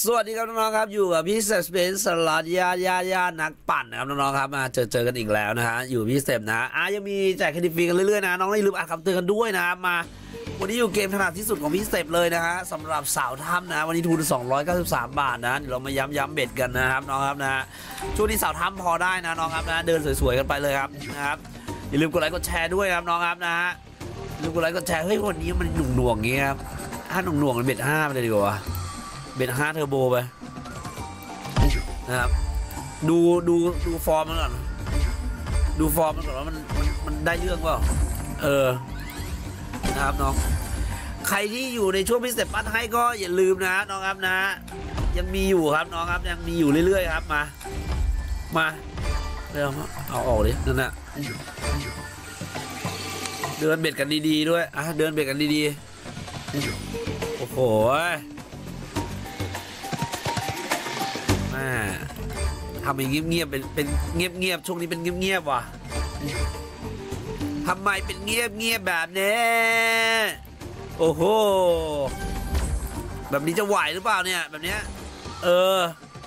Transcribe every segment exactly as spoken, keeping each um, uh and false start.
สวัสดีครับน้องๆครับอยู่กับพี่เซฟเป็นสลัดยายายานักปั่นนะครับน้องๆครับมาเจอเจอกันอีกแล้วนะฮะอยู่พี่เซฟนะอ่ะยังมีแจกเครดิตฟรีกันเรื่อยๆนะน้องอย่าลืมอ่านคำเตือนกันด้วยนะครับมาวันนี้อยู่เกมถนัดที่สุดของพี่เซฟเลยนะฮะสำหรับสาวถ้ำนะวันนี้ทุนสองร้อยเก้าสิบสามบาทนะเดี๋ยวเรามาย้ำย้ำเบ็ดกันนะครับน้องครับนะช่วงนี้สาวถ้ำพอได้นะน้องครับนะเดินสวยๆกันไปเลยครับนะครับอย่าลืมกดไลค์กดแชร์ด้วยครับน้องครับนะฮะอย่าลืมกดไลค์กดแชร์เฮ้ยวันนี้มันหนุ่งหน่วงอย่างเงี้ยครับถ้าหนุ่งหน่วงเบ็ดห้าไปเลยดีกว่าเบ็ดห้าเทอร์โบไปนะครับดูดูดูฟอร์มมันก่อนดูฟอร์มมันก่อนว่ามันมันมันได้เรื่องเปล่าเออนะครับน้องใครที่อยู่ในช่วงพิเศษปั้นให้ก็อย่าลืมนะน้องครับนะยังมีอยู่ครับน้องครับยังมีอยู่เรื่อยๆครับมามาเริ่มเอาออกเลยนั่นน่ะเดินเบ็ดกันดีๆด้วยอ่ะเดินเบ็ดกันดีๆโอ้โหทำอย่างเงียบๆเป็นเป็นเงียบๆช่วงนี้เป็นเงียบๆว่ะทำไมเป็นเงียบๆแบบนี้โอ้โหแบบนี้จะไหวหรือเปล่าเนี่ยแบบเนี้ยเออ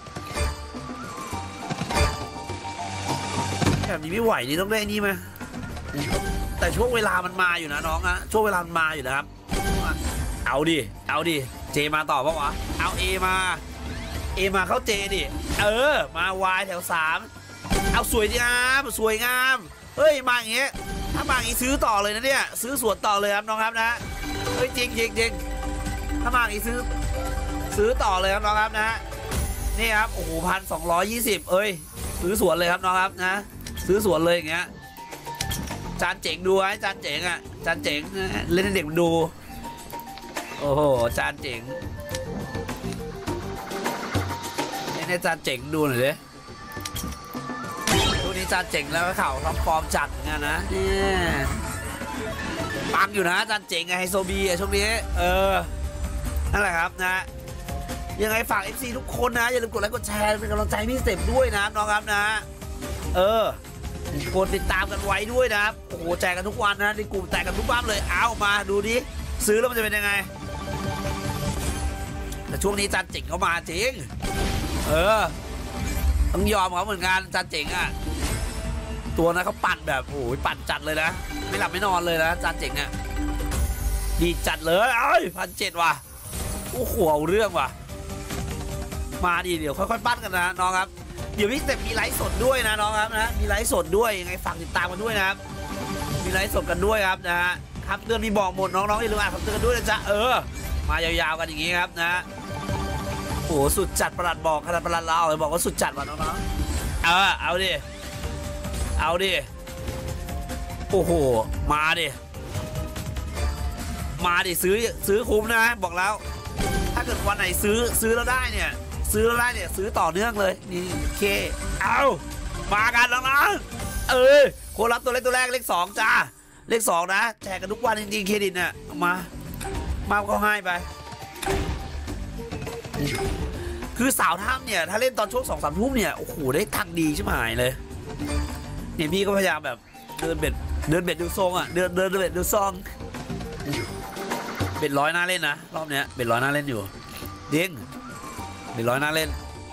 แบบนี้ไม่ไหวนี่ต้องได้นี่ไหมแต่ช่วงเวลามันมาอยู่นะน้องนะช่วงเวลามันมาอยู่นะครับเอาดิเอาดิเจมาต่อปะวะเอาเอมาเอมาเข้าเจดิเออมาวายแถวสามเอาสวยงามสวยงามเฮ้ยมาอย่างเงี้ยถ้ามาอย่างงี้ซื้อต่อเลยนะเนี่ยซื้อสวนต่อเลยครับน้องครับนะเฮ้ยจริงจริงจริงถ้ามาอย่างงี้ซื้อซื้อต่อเลยครับน้องครับนะนี่ครับโอ้โหพันสองร้อยยี่สิบเอ้ยซื้อสวนเลยครับน้องครับนะซื้อสวนเลยอย่างเงี้ยจานเจ๋งดูไว้จานเจ๋งอ่ะจานเจ๋งเล่นให้เด็กมันดูโอ้โหจานเจ๋งให้จานเจ๋งดูหน่อยดิดูนี้จานเจ๋งแล้วก็ข่าวท็อปฟอร์มจัดเหมือนกันนะนี่ปังอยู่นะจานเจ๋งไงไฮโซบีอะช่วงนี้เออนั่นแหละครับนะยังไงฝาก เอฟ ซี ทุกคนนะอย่าลืมกดไลค์กดแชร์เป็นกำลังใจพี่เสพด้วยนะน้องครับนะเออกดติดตามกันไว้ด้วยนะครับโอ้โหแจกกันทุกวันนะในกลุ่มแจกกันทุกบ้านเลยเอามาดูดิซื้อแล้วมันจะเป็นยังไงแต่ช่วงนี้จานเจ๋งเข้ามาจริงเออต้องยอมเขาเหมือนกันจานเจ๋งอ่ะตัวนั้นเขาปั่นแบบโอ้ยปั่นจัดเลยนะไม่หลับไม่นอนเลยนะจานเจ๋งอ่ะดีจัดเลยเอ้ยพันเจ็ดว่ะโอ้โหเอาเรื่องว่ะมาดีเดี๋ยวค่อยๆปั้นกันนะน้องครับเดี๋ยวพี่เต็มมีไลฟ์สดด้วยนะน้องครับนะมีไลฟ์สดด้วยยังไงฝากติดตามกันด้วยนะครับมีไลฟ์สดกันด้วยครับนะฮะครับเตือนมีบอกหมดน้องๆอย่าลืมอ่านคำเตือนกันด้วยนะจ๊ะเออมายาวๆกันอย่างงี้ครับนะโอ้โหสุดจัดประหลัดบอกขนาดประหลัดเราเลยบอกว่าสุดจัดว่ะน้องๆเออเอาดิเอาดิโอ้โหมาดิมาดิซื้อซื้อคุ้มนะบอกแล้วถ้าเกิดวันไหนซื้อซื้อแล้วได้เนี่ยซื้อแล้วได้เนี่ยซื้อต่อเนื่องเลยนี่เคเอามากันน้องๆเออคนรับตัวเลขตัวแรกเลขสองจ้าเลขสองนะแจกกันทุกวันจริงๆเครดิตเนี่ยมามาก็ให้ไปคือสาวถ้ำเนี่ยถ้าเล่นตอนช่วงสองสามทุ่มเนี่ยโอ้โหได้ทักดีใช่ไหมเลยเนี่ยพี่ก็พยายามแบบเดินเบ็ดเดินเบ็ดดูทรงอ่ะเดินเดินเบ็ดดูซองเบ็ดร้อยน่าเล่นนะรอบเนี้ยเบ็ดร้อยน่าเล่นอยู่เด้งเบ็ดร้อยน่าเล่น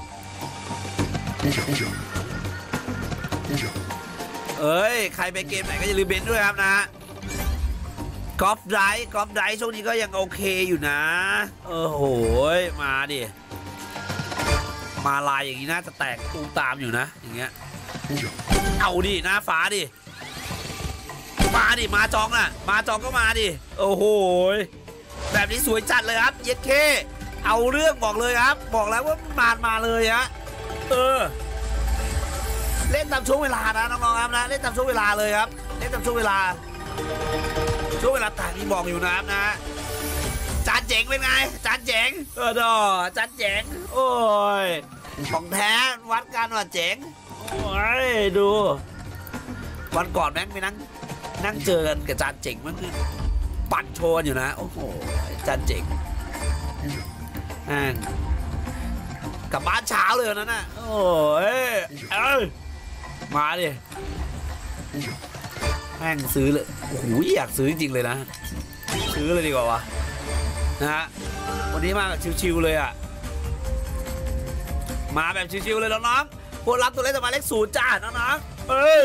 เอ้ยใครไปเกมไหนก็อย่าลืมเบนด้วยครับนะกอล์ฟไดร์กอล์ฟไดร์ช่วงนี้ก็ยังโอเคอยู่นะเออโหยมาดิมาลายอย่างนี้น่าจะแตกตูมตามอยู่นะอย่างเงี้ยเอาดิหน้าฟ้าดิมาดิมาจองน่ะมาจองก็มาดิโอ้โหแบบนี้สวยจัดเลยครับเย็ดเคเอาเรื่องบอกเลยครับบอกแล้วว่ามามาเลยฮะเออเล่นตามช่วงเวลานะน้องๆครับนะเล่นตามช่วงเวลาเลยครับเล่นตามช่วงเวลาช่วงเวลาต่างที่บอกอยู่นะครับนะจานเจ๋งเป็นไงจานเจ๋งเออดอจานเจ๋งโอ้ยของแท้วัดกันว่าเจ๋งโอ้ยดูวันก่อนแม่งไปนั่งนั่งเจอกันกับจานเจ๋งมันคือปั่นโชว์อยู่นะโอ้โหจานเจ๋งอ่ากลับบ้านเช้าเลยนั่นน่ะโอ้ยเอ้ยมาดิแม่งซื้อเลยโอ้โหอยากซื้อจริงๆเลยนะซื้อเลยดีกว่าวะนะฮะวันนี้มาแบบชิวๆเลยอ่ะมาแบบชิวๆเลยน้องๆพวกรับตัวเลขจะมาเลขศูนย์จ้าน้องๆเออ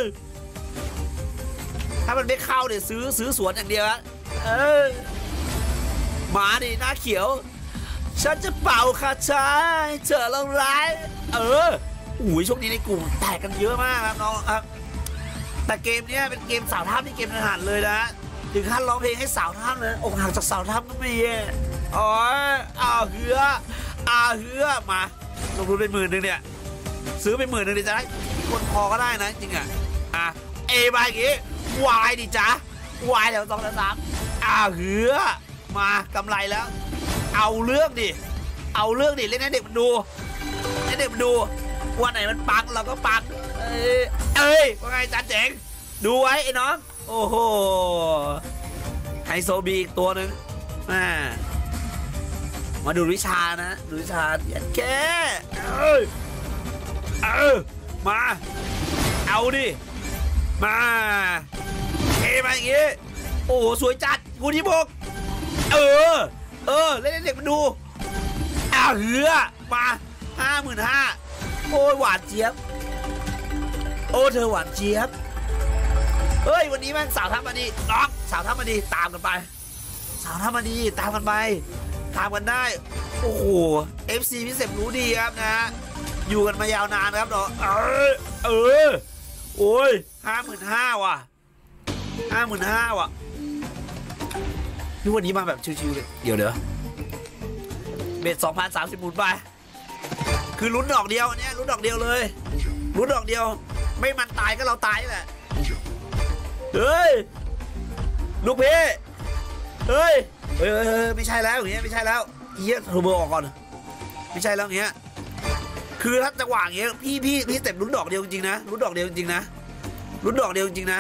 ถ้ามันไม่เข้าเนี่ยซื้อซื้อสวนอย่างเดียวเออมาดิหน้าเขียวฉันจะเป่าคาถาให้เธอลงร้ายเอออุ้ยช่วงนี้ในกลุ่มแตกกันเยอะมากครับน้องครับแต่เกมนี้เป็นเกมสาวท่าที่เกมทหารเลยนะถึงขั้นร้องเพลงให้สาวท่าเลยอกหักจากสาวท่าก็ไม่เย่อ๋ออ่าเหืออ่าเหือมาลงทุนเป็นหมื่นหนึ่งเนี่ยซื้อเป็นหมื่นหนึ่งดิจ้ะคนพอก็ได้นะจริงอ่ะอ่ะเอมาอย่างงี้วายดิจ้ะวายแถวสองแถวสามอ่าเหือมากำไรแล้วเอาเรื่องดิเอาเรื่องดิเล่นให้เด็กมันดูให้เด็กมันดูวันไหนมันปังเราก็ปังเอ้ยเอ้ยว่าไงจันเจ๋งดูไว้ไอ้น้องโอ้โหไฮโซบีอีกตัวหนึ่งมามาดูวิชานะดูวิชาแกเอ้ยเออมาเอาดิมาเทมาอย่างงี้โอ้สวยจัดกูที่บกเออเออเล่นเด็กมันดูอ้าวเหือมาห้าหมื่นห้าโอ้ยหวานเจี๊ยบโอ้เธอหวานเจี๊ยบเฮ้ยวันนี้แม่งสาวทัพมาดีน้องสาวทัพมาดีตามกันไปสาวทัพมาดีตามกันไปตามกันได้โอ้โห เอฟ ซี พี่เสพรู้ดีครับนะอยู่กันมายาวนานครับเนาะเออเออโอ้ยห้าหมื่นห้าว่ะห้าหมื่นห้าว่ะนี่วันนี้มาแบบชิวๆเลยเดี๋ยวเดี๋ยวเบ็ดสองพันสามสิบหมุนไปคือลุ้นดอกเดียวอันนี้ลุ้นดอกเดียวเลยลุ้นดอกเดียวไม่มันตายก็เราตายแหละเฮ้ยลูกพี่เฮ้ยเฮ้ยไม่ใช่แล้วอย่างเงี้ยไม่ใช่แล้วเฮียเทอร์โบออกก่อนไม่ใช่แล้วอย่างเงี้ยคือถ้าจังหวะอย่างเงี้ยพี่พี่พี่เต็มลุ้นดอกเดียวจริงๆนะลุ้นดอกเดียวจริงๆนะลุ้นดอกเดียวจริงๆนะ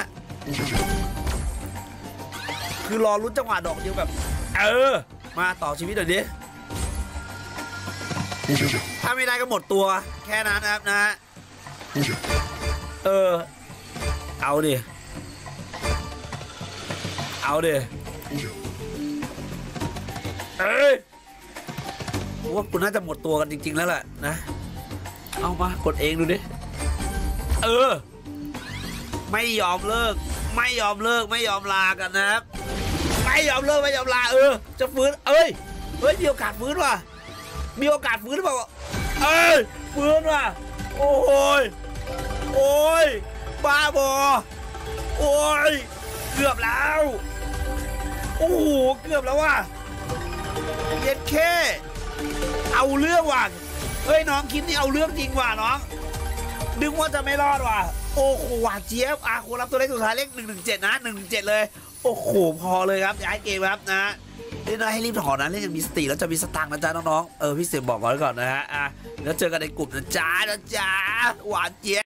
คือรอลุ้นจังหวะดอกเดียวแบบเออมาต่อชีวิตหน่อยดิถ้าไม่ได้ก็หมดตัวแค่นั้นนะครับนะเออเอาดิเอาดิเอ้ยว่าคุณน่าจะหมดตัวกันจริงๆแล้วแหละนะเอามากดเองดูดิเออไม่ยอมเลิกไม่ยอมเลิกไม่ยอมลากันนะครับไม่ยอมเลิกไม่ยอมลาเออจะฟื้นเอ้ยเฮ้ยมีโอกาสฟื้นว่ะมีโอกาสฟื้นหรือเปล่าเอ้ยฟื้นว่ะโอ้ยโอ้ยบ้าบอโอ้ยเกือบแล้วโอ้โหเกือบแล้วว่ะเย็ดแค่เอาเรื่องว่ะเฮ้ยน้องคิดนี่เอาเรื่องจริงว่ะน้องนึกว่าจะไม่รอดว่ะโอ้โหหวานเจี๊ยบอ่ะคุณรับตัวเลขสุดท้ายเลขหนึ่งหนึ่งเจ็ดนะหนึ่งหนึ่งเจ็ดเลยโอ้โหพอเลยครับย้ายเกมครับนะเล่นได้ให้รีบถอนนะเล่นยังมีสติแล้วจะมีสตางค์นะจ๊ะน้องๆเออพี่เสียบอกก่อนก่อนนะฮะอ่ะแล้วเจอกันในกลุ่มนะจ๊ะนะจ๊ะหวานเจี๊ยบ